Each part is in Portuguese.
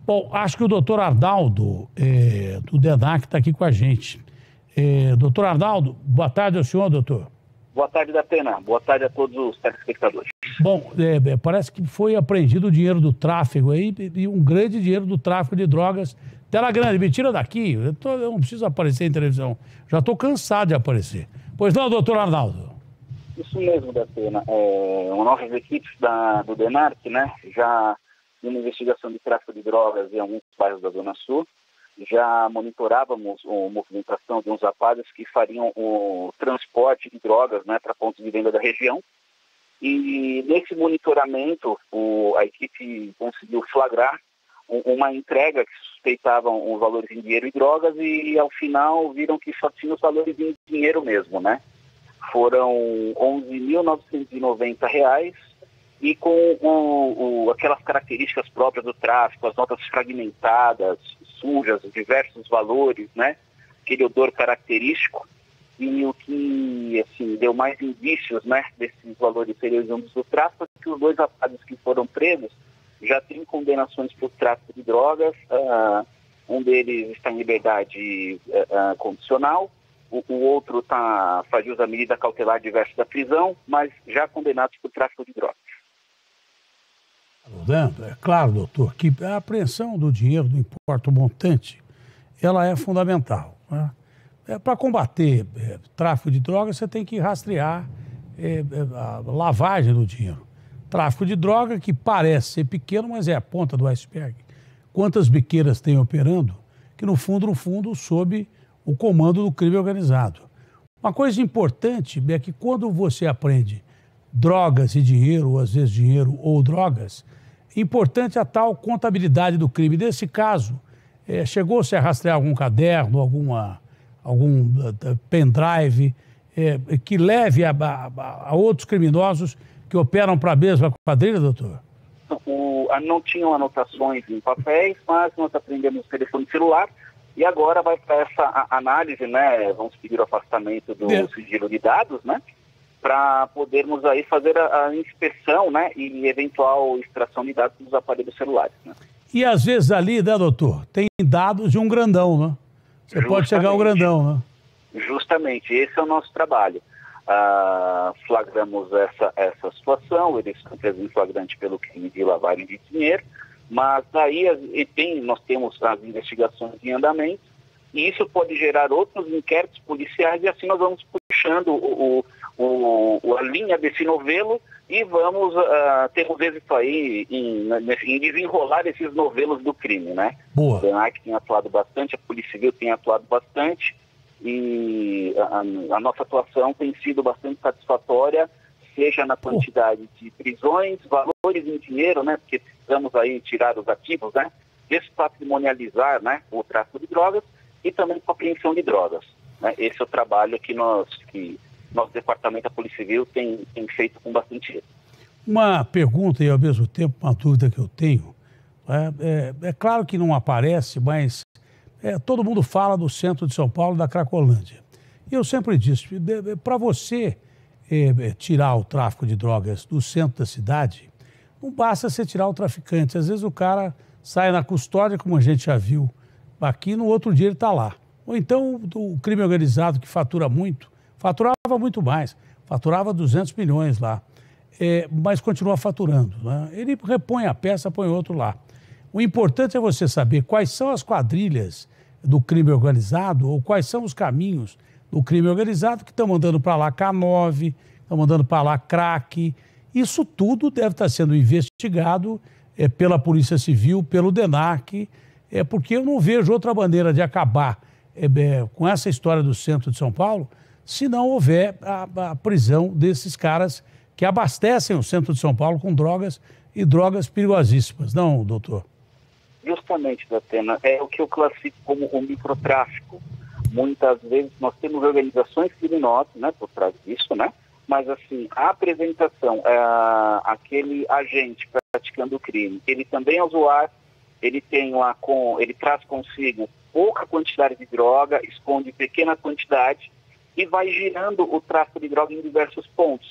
Bom, acho que o doutor Arnaldo, do DENAC, está aqui com a gente. Doutor Arnaldo, boa tarde ao senhor, doutor. Boa tarde, Datena. Boa tarde a todos os telespectadores. Bom, parece que foi apreendido o dinheiro do tráfego aí, e um grande dinheiro do tráfico de drogas. Tela grande, me tira daqui, eu não preciso aparecer em televisão. Já estou cansado de aparecer. Pois não, doutor Arnaldo? Isso mesmo, Datena. Nossas equipes do DENARC, né, já numa investigação de tráfico de drogas em alguns bairros da Zona Sul, já monitorávamos a movimentação de uns rapazes que fariam o transporte de drogas, né, para pontos de venda da região. E nesse monitoramento, a equipe conseguiu flagrar uma entrega que suspeitavam os valores em dinheiro e drogas, e ao final viram que só tinha os valores em dinheiro mesmo, né? Foram R$ 11.990 e com aquelas características próprias do tráfico, as notas fragmentadas, sujas, diversos valores, né? Aquele odor característico. E o que assim, deu mais indícios, né, desses valores serem oriundos do tráfico é que os dois rapazes que foram presos já têm condenações por tráfico de drogas. Um deles está em liberdade condicional, o outro faz jus à medida cautelar diversa da prisão, mas já condenados por tráfico de drogas. É claro, doutor, que a apreensão do dinheiro, não importa o montante, ela é fundamental, né? Para combater tráfico de drogas, você tem que rastrear a lavagem do dinheiro. Tráfico de droga que parece ser pequeno, mas é a ponta do iceberg. Quantas biqueiras tem operando que, no fundo, sob o comando do crime organizado. Uma coisa importante é que quando você apreende drogas e dinheiro, ou às vezes dinheiro ou drogas, importante a tal contabilidade do crime. Nesse caso, chegou-se a rastrear algum caderno, algum pendrive que leve a outros criminosos que operam para a mesma quadrilha, doutor? Não tinham anotações em papéis, mas nós aprendemos o telefone celular e agora vai para essa análise, né? Vamos pedir o afastamento do sigilo de dados, né? Para podermos aí fazer a inspeção, né? E eventual extração de dados dos aparelhos celulares, né? E às vezes ali, né, doutor, tem dados de um grandão, né? Você pode chegar ao grandão, né? Justamente, esse é o nosso trabalho. Flagramos essa situação, eles estão presos em flagrante pelo crime de lavagem de dinheiro, mas daí nós temos as investigações em andamento, e isso pode gerar outros inquéritos policiais, e assim nós vamos puxando a linha desse novelo e vamos ter um êxito aí em desenrolar esses novelos do crime, né? Boa. O DENAC tem atuado bastante, a Polícia Civil tem atuado bastante, e a nossa atuação tem sido bastante satisfatória, seja na quantidade de prisões, valores em dinheiro, né? Porque precisamos aí tirar os ativos, né? Despatrimonializar, né, o tráfico de drogas, e também com a apreensão de drogas, né? Esse é o trabalho que nosso departamento da Polícia Civil tem feito com bastante êxito. Uma pergunta e ao mesmo tempo uma dúvida que eu tenho. É claro que não aparece, mas todo mundo fala do centro de São Paulo, da Cracolândia. E eu sempre disse, para você tirar o tráfico de drogas do centro da cidade, não basta você tirar o traficante. Às vezes o cara sai na custódia, como a gente já viu aqui, no outro dia ele está lá. Ou então o crime organizado, que faturava muito mais, faturava 200 milhões lá, mas continua faturando, né? Ele repõe a peça, põe outro lá. O importante é você saber quais são as quadrilhas do crime organizado ou quais são os caminhos do crime organizado que estão mandando para lá K9, estão mandando para lá crack. Isso tudo deve estar sendo investigado pela Polícia Civil, pelo DENAC, porque eu não vejo outra maneira de acabar com essa história do centro de São Paulo se não houver a prisão desses caras que abastecem o centro de São Paulo com drogas e drogas perigosíssimas. Não, doutor? Justamente, Datena, é o que eu classifico como o microtráfico. Muitas vezes nós temos organizações criminosas, né, por trás disso, né? Mas assim, a apresentação, aquele agente praticando o crime, ele também é usuário, ele traz consigo pouca quantidade de droga, esconde pequena quantidade e vai girando o tráfico de droga em diversos pontos.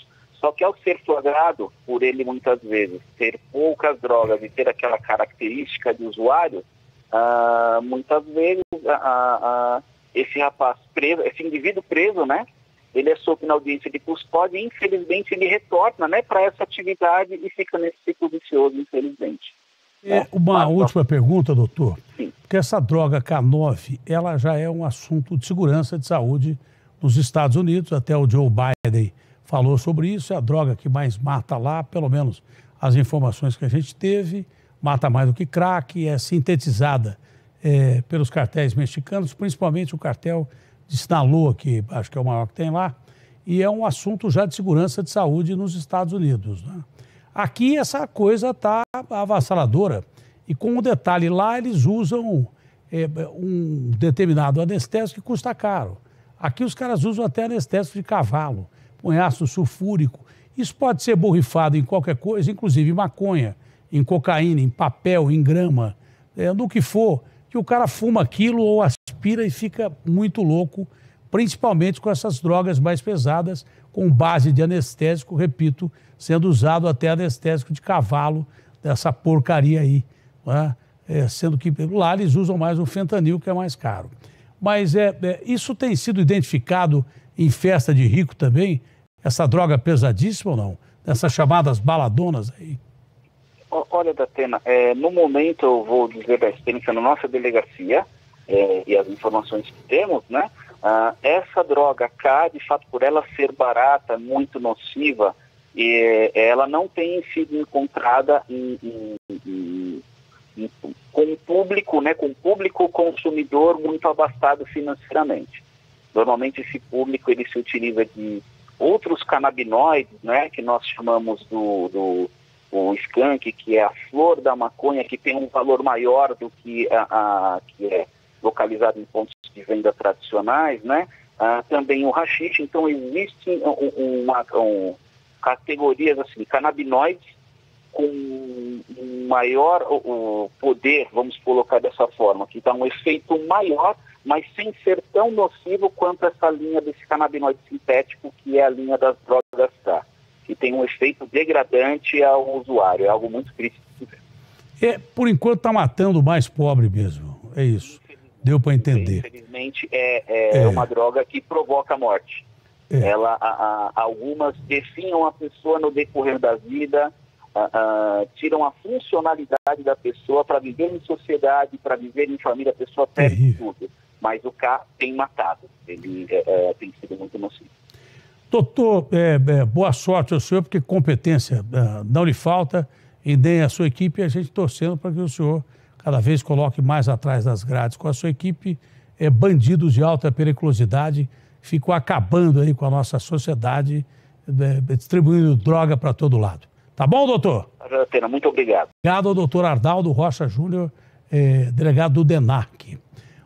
Só que ao ser flagrado por ele muitas vezes ter poucas drogas e ter aquela característica de usuário, muitas vezes esse rapaz preso, esse indivíduo preso, né, ele é solto na audiência de custódia e infelizmente ele retorna, né, para essa atividade e fica nesse ciclo vicioso, infelizmente. Uma última pergunta, doutor. Sim. Porque essa droga K9, ela já é um assunto de segurança de saúde nos Estados Unidos, até o Joe Biden falou sobre isso, é a droga que mais mata lá, pelo menos as informações que a gente teve, mata mais do que crack, é sintetizada pelos cartéis mexicanos, principalmente o cartel de Sinaloa, que acho que é o maior que tem lá, e é um assunto já de segurança de saúde nos Estados Unidos, né? Aqui essa coisa está avassaladora, e com um detalhe, lá eles usam um determinado anestésico que custa caro. Aqui os caras usam até anestésico de cavalo, põe ácido sulfúrico. Isso pode ser borrifado em qualquer coisa, inclusive em maconha, em cocaína, em papel, em grama, no que for, que o cara fuma aquilo ou aspira e fica muito louco, principalmente com essas drogas mais pesadas, com base de anestésico, repito, sendo usado até anestésico de cavalo, dessa porcaria aí, né? Sendo que lá eles usam mais o fentanil, que é mais caro. Mas isso tem sido identificado em festa de rico também, essa droga pesadíssima ou não? Essas chamadas baladonas aí? Olha, Datena, no momento eu vou dizer da experiência na nossa delegacia e as informações que temos, né? Essa droga K, de fato, por ela ser barata, muito nociva, ela não tem sido encontrada com o público, né? Com o público consumidor muito abastado financeiramente. Normalmente esse público ele se utiliza de outros canabinoides, né? Que nós chamamos o skunk, que é a flor da maconha, que tem um valor maior do que que é localizado em pontos de venda tradicionais, né? Também o haxixe. Então existem categorias assim, canabinoides com um maior poder, vamos colocar dessa forma, que dá um efeito maior, mas sem ser tão nocivo quanto essa linha desse canabinoide sintético, que é a linha das drogas K, que tem um efeito degradante ao usuário. É algo muito crítico. Por enquanto está matando o mais pobre mesmo, é isso. Deu para entender. Infelizmente uma droga que provoca a morte. Algumas definham a pessoa no decorrer da vida, tiram a funcionalidade da pessoa para viver em sociedade, para viver em família, a pessoa perde tudo. Mas o K tem matado, ele tem sido muito nocivo. Doutor, boa sorte ao senhor, porque competência não lhe falta, e nem a sua equipe, a gente torcendo para que o senhor cada vez coloque mais atrás das grades com a sua equipe, bandidos de alta periculosidade, ficam acabando aí com a nossa sociedade, distribuindo droga para todo lado. Tá bom, doutor? Muito obrigado. Obrigado ao doutor Arnaldo Rocha Júnior, delegado do DENARC.